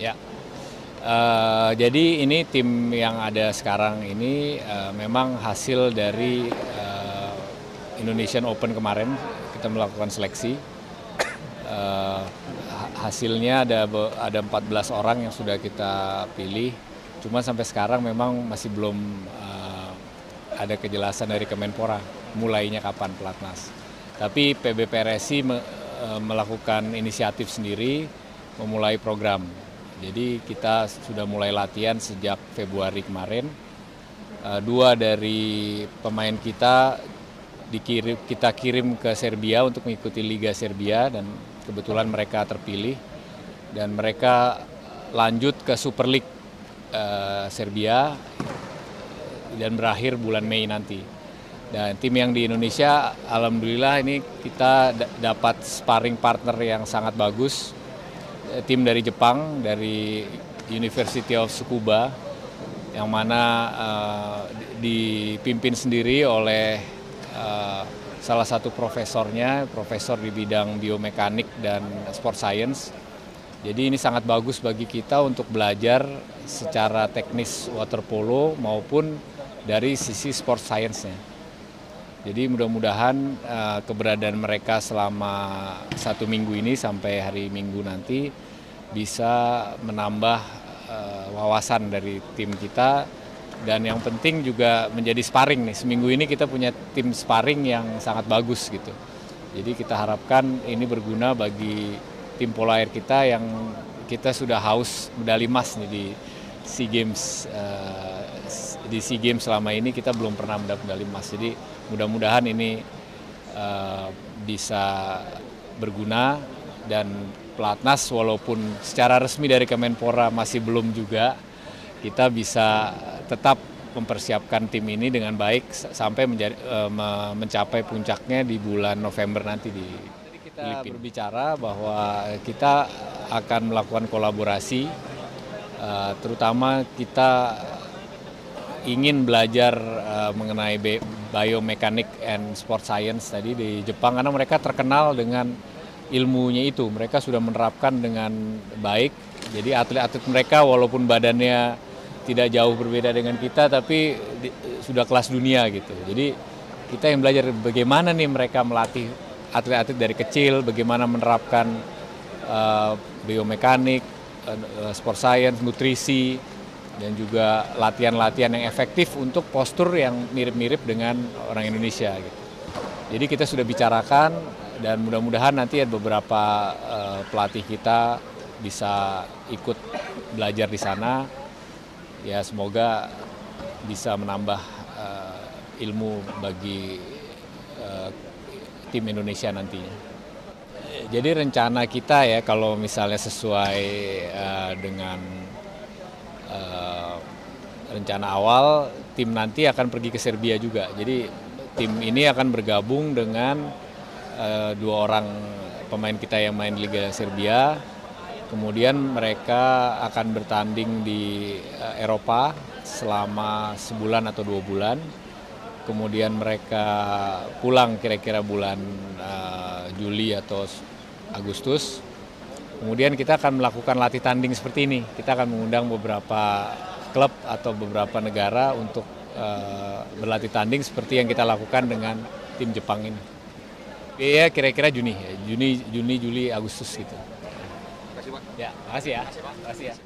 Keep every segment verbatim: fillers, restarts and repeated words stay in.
Ya, uh, jadi ini tim yang ada sekarang ini uh, memang hasil dari uh, Indonesian Open kemarin. Kita melakukan seleksi. Uh, hasilnya ada ada empat belas orang yang sudah kita pilih. Cuma sampai sekarang memang masih belum uh, ada kejelasan dari Kemenpora mulainya kapan pelatnas. Tapi P B P R S I me, uh, melakukan inisiatif sendiri memulai program. Jadi kita sudah mulai latihan sejak Februari kemarin. Uh, dua dari pemain kita dikirim, kita kirim ke Serbia untuk mengikuti Liga Serbia dan kebetulan mereka terpilih dan mereka lanjut ke Super League uh, Serbia dan berakhir bulan Mei nanti. Dan tim yang di Indonesia, alhamdulillah ini kita dapat sparring partner yang sangat bagus. Tim dari Jepang, dari University of Tsukuba, yang mana uh, dipimpin sendiri oleh uh, salah satu profesornya, profesor di bidang biomekanik dan sport science. Jadi ini sangat bagus bagi kita untuk belajar secara teknis water polo maupun dari sisi sport science-nya. Jadi mudah-mudahan uh, keberadaan mereka selama satu minggu ini sampai hari Minggu nanti bisa menambah uh, wawasan dari tim kita dan yang penting juga menjadi sparring nih. Seminggu ini kita punya tim sparring yang sangat bagus gitu. Jadi kita harapkan ini berguna bagi tim polo air kita yang kita sudah haus medali emas nih di SEA Games. Uh, di SEA Games selama ini kita belum pernah mendapat medali emas. Jadi mudah-mudahan ini uh, bisa berguna dan pelatnas walaupun secara resmi dari Kemenpora masih belum juga, kita bisa tetap mempersiapkan tim ini dengan baik sampai menjadi, uh, mencapai puncaknya di bulan November nanti di Filipina. Kita berbicara bahwa kita akan melakukan kolaborasi, uh, terutama kita ingin belajar uh, mengenai biomekanik and sport science tadi di Jepang karena mereka terkenal dengan ilmunya itu. Mereka sudah menerapkan dengan baik. Jadi atlet-atlet mereka walaupun badannya tidak jauh berbeda dengan kita tapi di, sudah kelas dunia gitu. Jadi kita yang belajar bagaimana nih mereka melatih atlet-atlet dari kecil, bagaimana menerapkan uh, biomekanik, uh, sport science, nutrisi, dan juga latihan-latihan yang efektif untuk postur yang mirip-mirip dengan orang Indonesia gitu. Jadi kita sudah bicarakan dan mudah-mudahan nanti ada beberapa uh, pelatih kita bisa ikut belajar di sana. Ya semoga bisa menambah uh, ilmu bagi uh, tim Indonesia nantinya. Jadi rencana kita ya kalau misalnya sesuai uh, dengan Uh, rencana awal tim nanti akan pergi ke Serbia juga. Jadi tim ini akan bergabung dengan uh, dua orang pemain kita yang main Liga Serbia. Kemudian mereka akan bertanding di uh, Eropa selama sebulan atau dua bulan. Kemudian mereka pulang kira-kira bulan uh, Juli atau Agustus. Kemudian kita akan melakukan latih tanding seperti ini. Kita akan mengundang beberapa klub atau beberapa negara untuk uh, berlatih tanding seperti yang kita lakukan dengan tim Jepang ini. Iya, kira-kira Juni, Juni, Juni, Juli, Agustus gitu. Terima kasih Pak. Ya, makasih ya. Terima kasih ya.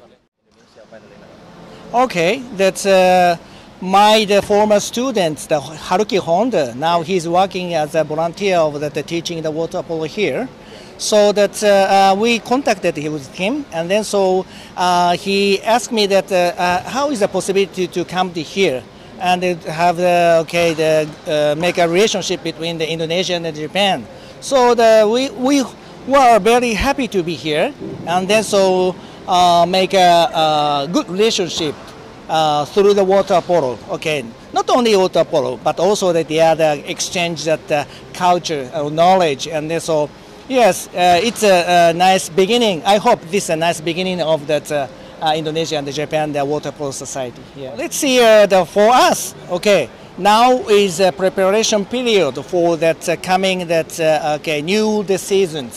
Okay, that's uh, my the former student, the Haruki Honda. Now he's working as a volunteer of the, the teaching the water polo here. So that uh, uh, we contacted him with him, and then so uh, he asked me that uh, uh, how is the possibility to come to here and have the okay the uh, make a relationship between the Indonesia and the Japan. So the, we we were very happy to be here, and then so uh, make a, a good relationship uh, through the water polo. Okay, not only water polo, but also that the other exchange that uh, culture or knowledge, and then so. Yes, uh, it's a, a nice beginning. I hope this is a nice beginning of that uh, uh, Indonesia and the Japan, the water polo society. Yeah. Let's see uh, the, for us. Okay, now is a preparation period for that uh, coming that uh, okay new the seasons. Okay.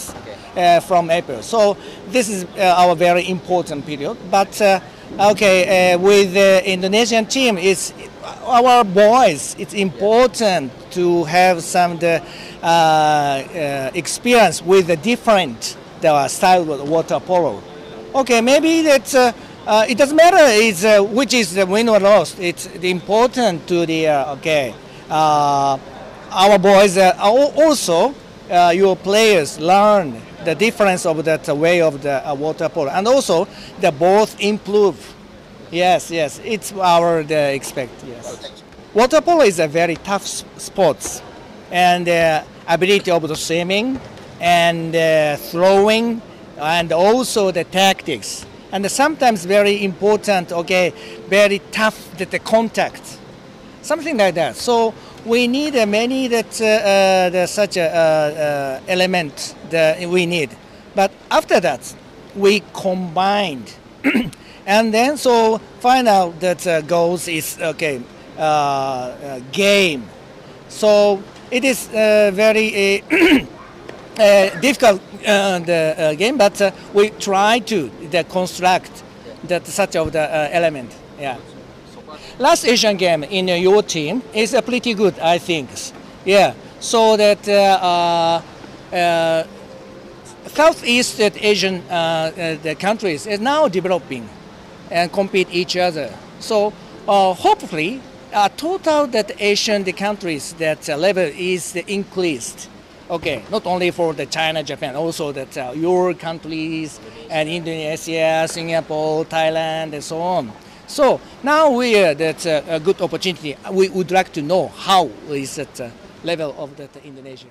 uh, from April. So this is uh, our very important period. But uh, okay, uh, with the Indonesian team, it's our boys. It's important to have some the, uh, uh, experience with the different the style of water polo. Okay, maybe that uh, uh, it doesn't matter it's, uh, which is the win or loss. It's important to the uh, okay. Uh, our boys uh, also uh, your players learn the difference of that way of the uh, water polo, and also they both improve. Yes, yes, it's our the expect. Yes, water polo is a very tough sport, and uh, ability of the swimming and uh, throwing, and also the tactics, and sometimes very important. Okay, very tough that the contact, something like that. So we need uh, many that uh, uh, the, such a uh, uh, element that we need. But after that, we combined, and then so find out that uh, goals is okay uh, uh, game. So it is uh, very. Uh, Uh, difficult uh, the uh, game, but uh, we try to the construct that such of the uh, element. Yeah. Last Asian game in uh, your team is uh, pretty good, I think. Yeah. So that uh, uh, uh, Southeast Asian uh, uh, the countries is now developing and compete each other. So uh, hopefully, uh, total that Asian the countries that uh, level is increased. Okay, not only for the China, Japan, also that uh, your countries and Indonesia, Singapore, Thailand, and so on. So now we are that's uh, a good opportunity. We would like to know how is that uh, level of that Indonesia.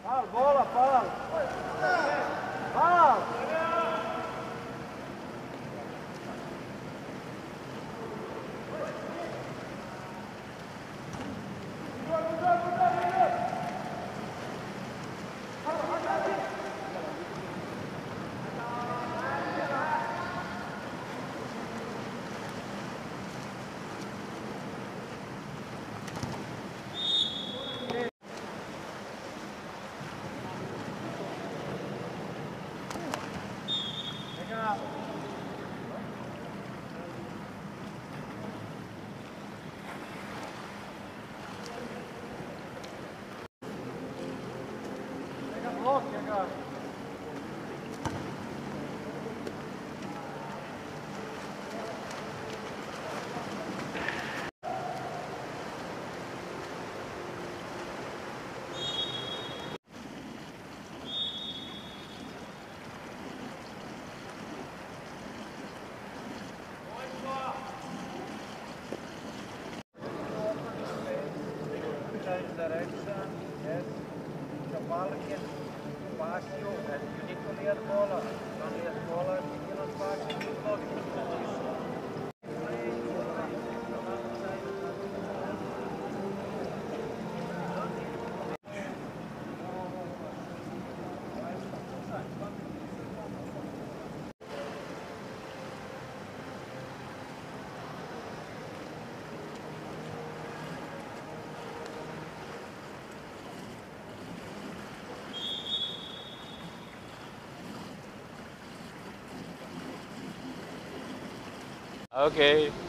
Direction, yes. The ball can pass you, and you need to near bowler. Not near bowler, you cannot pass it to bowler. Okay.